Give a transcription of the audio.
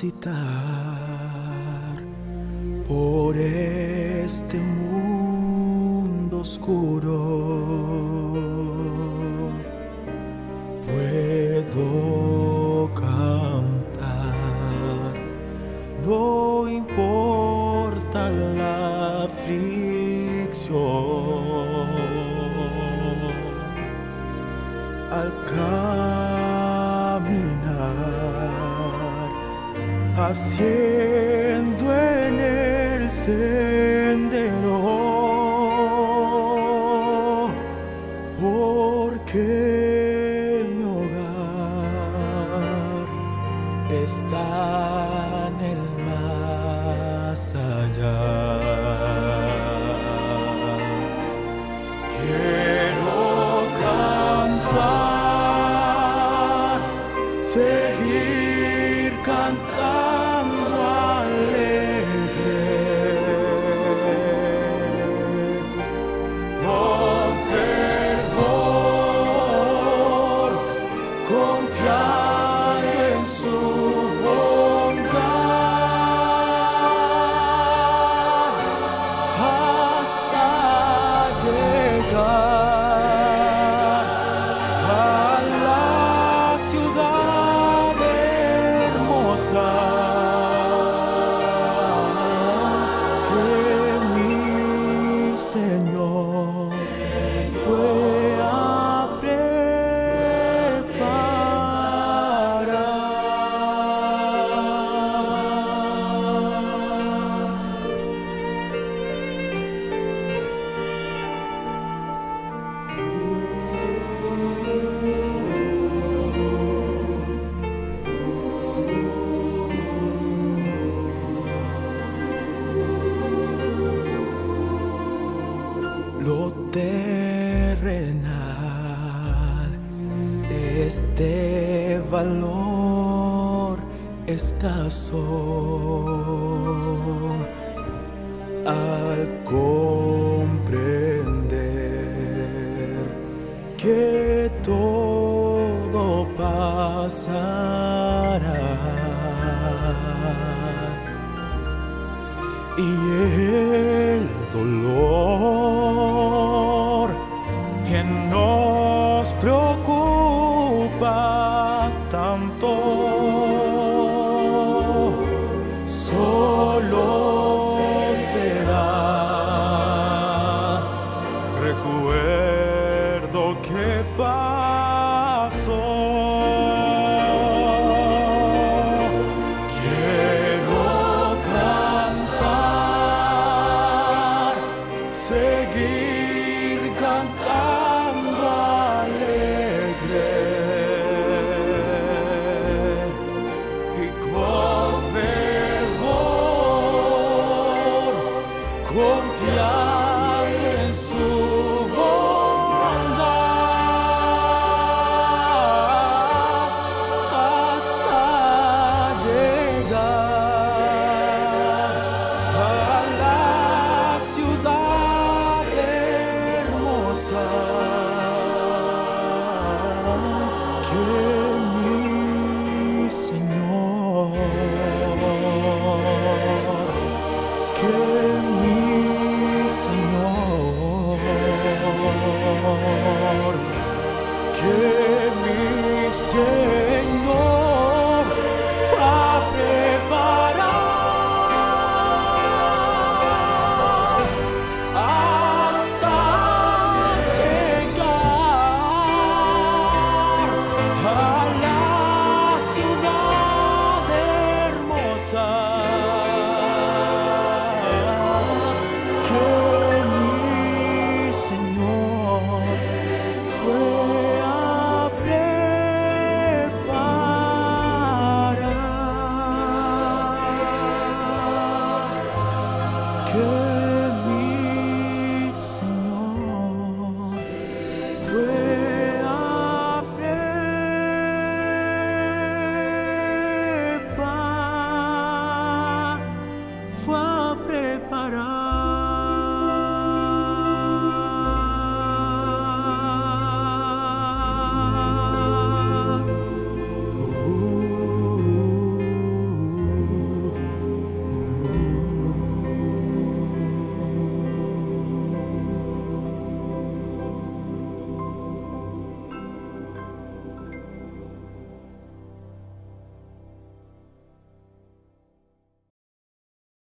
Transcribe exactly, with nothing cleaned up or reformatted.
transitar por este mundo oscuro. Puedo cantar, no importa la aflicción. Al caminar, haciendo en el sendero, porque mi hogar está en el más allá. Quiero cantar, seguir cantando alegre, con fervor, confiar en su bondad hasta llegar a la ciudad hermosa que mi Señor fue a preparar. Lo terrenal es de valor escaso al comprender que todo pasará y el dolor que nos preocupa tanto solo será recuerdo que pasó. Quiero cantar, seguir cantando alegre y con fervor confiar en su bondad hasta llegar a la ciudad hermosa que mi Señor, que mi Señor, que mi Señor fue a preparar hasta llegar a la ciudad hermosa que mi Señor fue a preparar. Que